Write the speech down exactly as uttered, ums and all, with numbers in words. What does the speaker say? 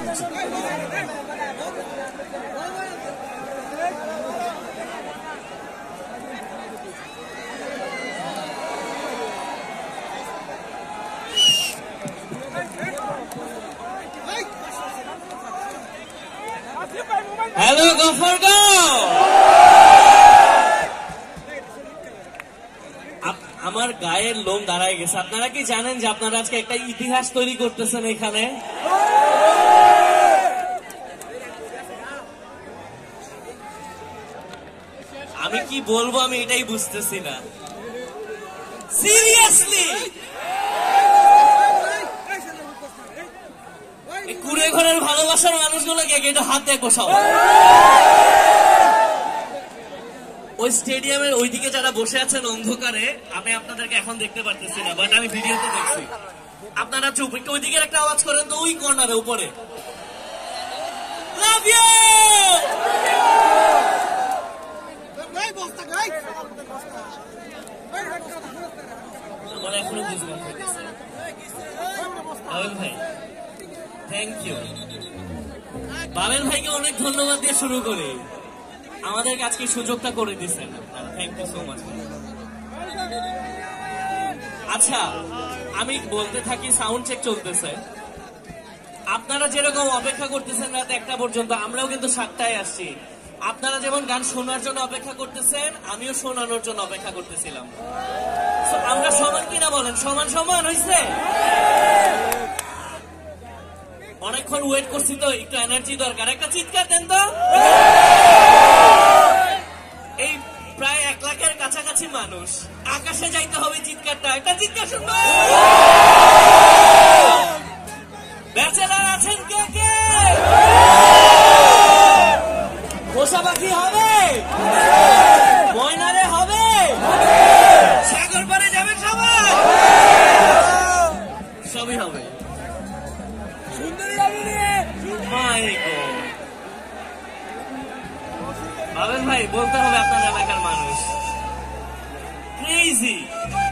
Hello Ghaffar গো, আমার গায়ের লোম দাঁড়ায় গেছে। আপনারা কি জানেন যে আপনারা আজকে একটা ইতিহাস তৈরি করতেছেন এখানে? আমি কি বলবো আমি এটাই বুঝতেছি না। সিরিয়াসলি কুড়ে ঘরের ভালোবাসার মানুষগুলোকে একটু হাতে বসাও। ওই স্টেডিয়ামের ওইদিকে যারা বসে আছেন অন্ধকারে, আমি আপনাদেরকে এখন দেখতে পারতেছি না, বাট আমি ভিডিওতে দেখছি। আপনারা চুপ, একটু ওইদিকে একটা আওয়াজ করেন তো, ওই কর্নারে উপরে। Love you. আমার এখনো বুঝলাম বাবেল ভাই, থ্যাংক ইউ। বাবেল ভাইকে অনেক ধন্যবাদ দিয়ে শুরু করি, আমাদের আজকে সুযোগটা করে দিচ্ছেন, থ্যাংক ইউ সো মাচ। আচ্ছা, আমি বলতে থাকি, সাউন্ড চেক চলতেছে। আপনারা যেরকম অপেক্ষা করতেছেন রাত একটা পর্যন্ত, আমরাও কিন্তু সাতটায় আসছি। আপনারা যেমন গান শোনার জন্য অপেক্ষা করতেছেন, আমিও শোনানোর জন্য অপেক্ষা করতেছিলাম। আমরা সমান কিনা বলেন? সমান সমান হয়েছে? অনেকক্ষণ ওয়েট করছি তো, একটু এনার্জি দরকার, একটা চিৎকার দেন তো। এই প্রায় এক লাখের কাছাকাছি মানুষ, আকাশে যাইতে হবে চিৎকারটা, একটা চিৎকার শুনবো। ব্যাচেলার আছেন কে কে? পোষা পাখি হবে, ময়নারে হবে, সাগর পারে যাবে সবাই, সবই হবে। বাবেল ভাই, বলতে হবে আপনার এলাকার মানুষ ক্রেজি।